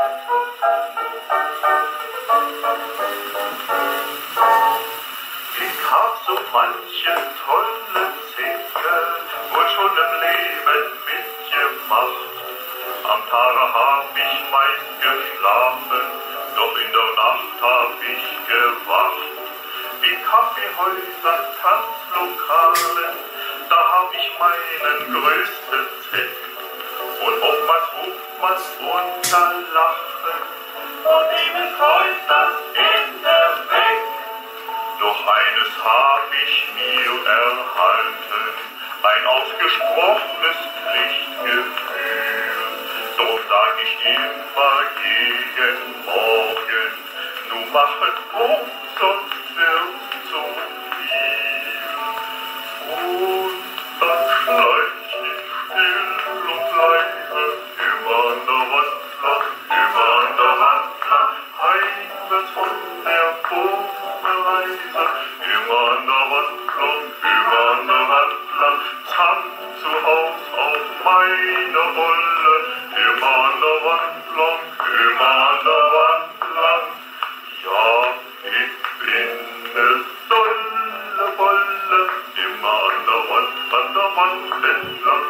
Ich hab so manche tolle Dinge wohl schon im Leben mitgemacht. Am Tage hab ich meist geschlafen, doch in der Nacht hab ich gewacht. In Kaffeehäusern, Tanzlokalen, da hab ich meinen größten Zweck. Und oftmals ruft man's unter Lachen und eben freut das Ende weg. Doch eines hab ich mir erhalten, ein ausgesprochenes Pflichtgefühl. Drum sag ich immer jeden Morgen, nu machet Punkt, sonst wird's zu viel. Und dann schleich ich still und leise über an der Wand lang, heimwärts von der Burgreise, immer an der Wand lang, zank zu Haus auf meine Wolle, immer an der Wand lang, ja, ich bin ne dolle Wolle, immer an der Wand entlang.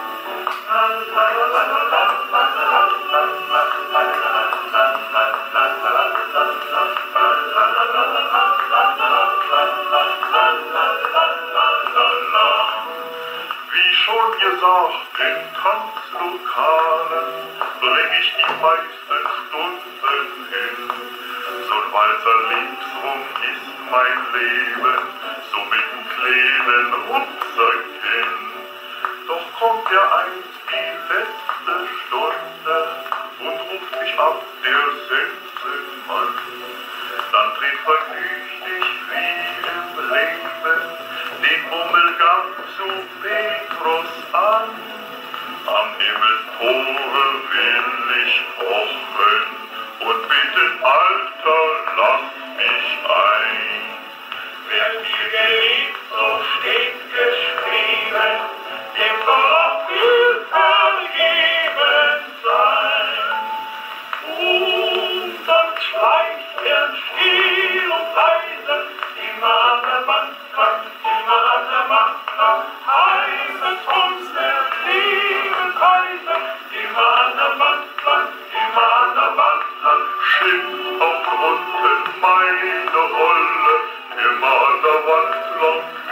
Wie schon gesagt, in Tanzlokalen bring ich die meisten Stunden hin. So'n Walzer linksrum ist mein Leben, so mit dem kleinen Rucksackchen. Doch kommt ja einst die letzte Stunde und ruft mich ab, der Sensenmann. Dann dreht vergnüglich wie im Leben den Bummelgang zu Petrus an. Am Himmelstore will ich pochen und bitten, Alter, lass mich ein. Wer dir geliebt, so steht geschrieben, dem soll auch viel vergeben sein. Und dann schleicht er still und leise, immer an der Wand lang, heimwärts von der lieben Reise, immer an der Wand lang, schimpft auch drunten meine Rolle, immer an der Wand lang.